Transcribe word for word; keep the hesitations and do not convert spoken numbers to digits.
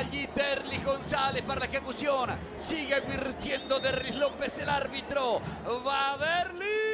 allí Derly González para la ejecución. Sigue advirtiendo Derly López, el árbitro. Va Derly.